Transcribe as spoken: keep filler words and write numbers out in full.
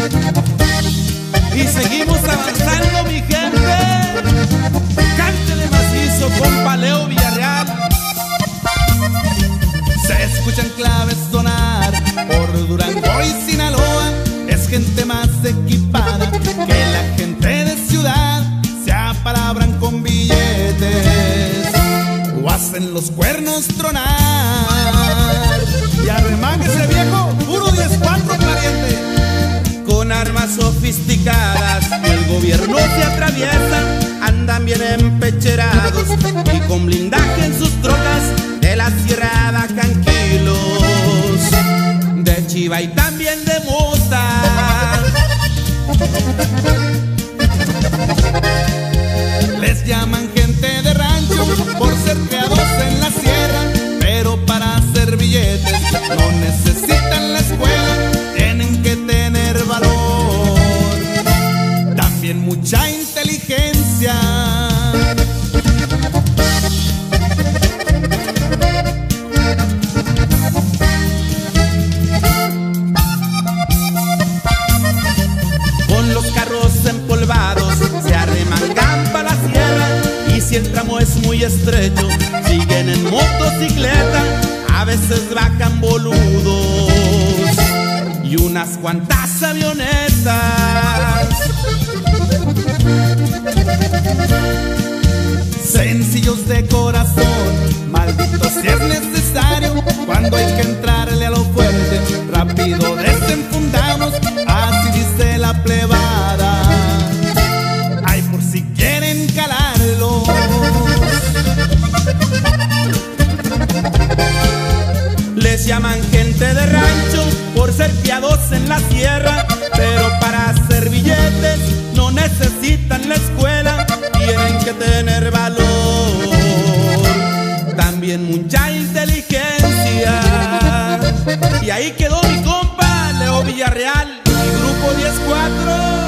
Y seguimos avanzando, mi gente. Cántele macizo, compa Leo Villarreal. Se escuchan claves sonar por Durango y Sinaloa. Es gente más equipada que la gente de ciudad. Se apalabran con billetes o hacen los cuernos tronar. Y arremángese, viejo, puro diez cuatro, pariente. Con armas sofisticadas el gobierno se atraviesa. Andan bien empecherados y con blindaje en sus trocas. De la sierra bajan kilos de chiva y también de mota. Les llaman gente de rancho por ser criados en la sierra, pero para hacer billetes no necesitan la escuela. Tienen que tener valor, también mucha inteligencia. Con los carros empolvados se arremangan para la sierra. Y si el tramo es muy estrecho, siguen en motocicleta. A veces bajan boludos y unas cuantas avionetas. Sencillos de corazón, malditos si es necesario. Cuando hay que entrarle a lo fuerte, rápido desenfundamos. Así dice la plebada, ay, por si quieren calarlo. Les llaman gente de rancho por ser piados en la sierra, pero para hacer billetes no necesitan la escuela. Tienen que tener valor, también mucha inteligencia. Y ahí quedó mi compa Leo Villarreal y Grupo diez cuatro.